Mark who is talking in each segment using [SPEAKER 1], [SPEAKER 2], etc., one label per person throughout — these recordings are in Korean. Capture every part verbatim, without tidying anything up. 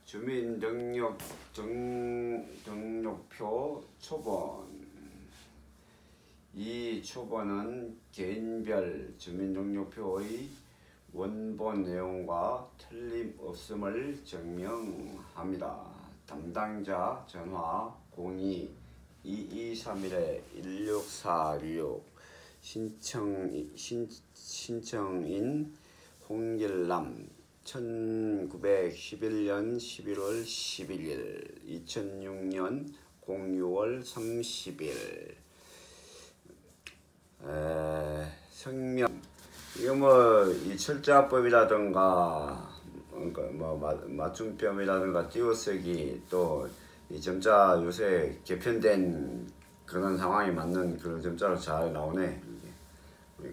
[SPEAKER 1] 주민 등록 등, 등록표 초본. 이 초본은 개인별 주민등록표의 원본 내용과 틀림없음을 증명합니다. 담당자 전화 공이 이이삼일 일육사육 신청, 신, 신청인 홍길남 천구백십일년 십일월 십일일 이천육년 공유월 삼십일 에, 성명 이거 뭐 이 철자법이라든가 뭐 맞춤법이라든가 띄어쓰기 또 이 점자 요새 개편된 그런 상황에 맞는 그런 점자로 잘 나오네. 이게.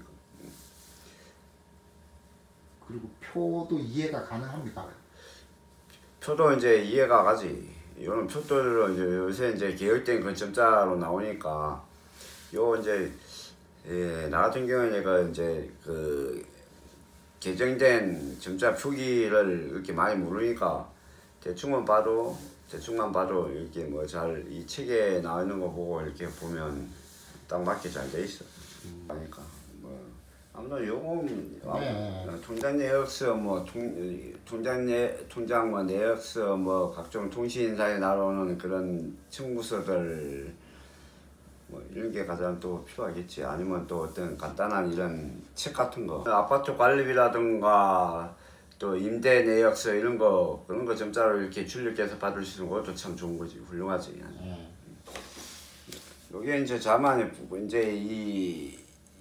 [SPEAKER 2] 그리고 표도 이해가 가능합니까?
[SPEAKER 1] 표도 이제 이해가 가지. 이런 표들로 이제 요새 이제 개혁된 그 점자로 나오니까 요 이제 예, 나 같은 경우는 얘가 이제 그 개정된 점자 표기를 이렇게 많이 모르니까 대충만 봐도 대충만 봐도 이렇게 뭐 잘 이 책에 나와 있는 거 보고 이렇게 보면 딱 맞게 잘 돼 있어. 음. 그러니까 뭐 아무튼 요건 네. 통장 내역서 뭐 통, 통장 내 통장 뭐 내역서 뭐 각종 통신사에 나오는 그런 청구서들 뭐 이런 게 가장 또 필요하겠지. 아니면 또 어떤 간단한 이런 책 같은 거 아파트 관리비라든가 또 임대 내역서 이런 거 그런 거 점자로 이렇게 출력해서 받을 수 있는 것도 참 좋은 거지. 훌륭하지. 음. 요게 이제 자만의 이제 이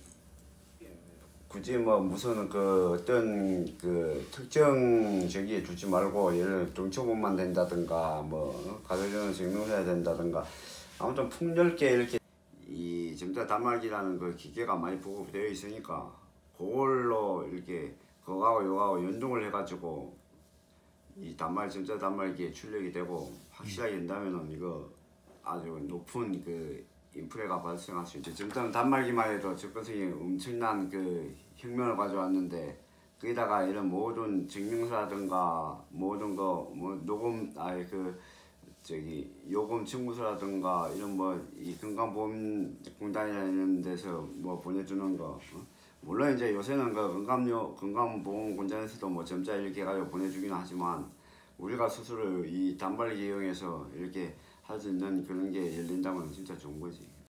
[SPEAKER 1] 굳이 뭐 무슨 그 어떤 그 특정 저기에 두지 말고 예를 들어 동초본만 된다든가 뭐 가족연원 증명서야 된다든가 아무튼 폭넓게 이렇게 이 점자 단말기라는 그 기계가 많이 보급되어 있으니까 그걸로 이렇게 그거하고 요거하고 연동을 해가지고 이 단말 점자 단말기에 출력이 되고 확실하게 된다면은 이거 아주 높은 그 인프레가 발생할 수 있죠. 점자 단말기만 해도 접근성이 엄청난 그 혁명을 가져왔는데 거기다가 이런 모든 증명서라든가 모든 거 뭐 녹음 아예 그 저기 요금 청구서라든가 이런 뭐 이 건강보험공단이라는 데서 뭐 보내주는 거 어? 물론 이제 요새는 그 건강요 건강보험공단에서도 뭐 점자 이렇게 해가지고 보내주긴 하지만 우리가 스스로 이 단말기 이용해서 이렇게 할 수 있는 그런 게 열린다면 진짜 좋은 거지.